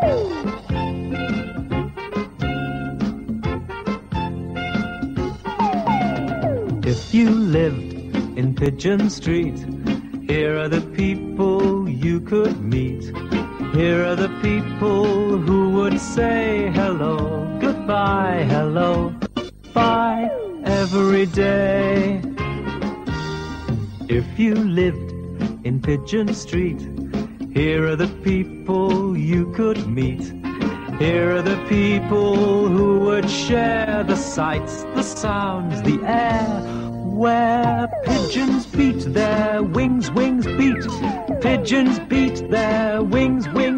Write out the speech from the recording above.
If you lived in Pigeon Street, here are the people you could meet. Here are the people who would say hello, goodbye, hello, bye, every day. If you lived in Pigeon Street, here are the people you could meet. Here are the people who would share the sights, the sounds, the air, where pigeons beat their wings, wings beat. Pigeons beat their wings, wings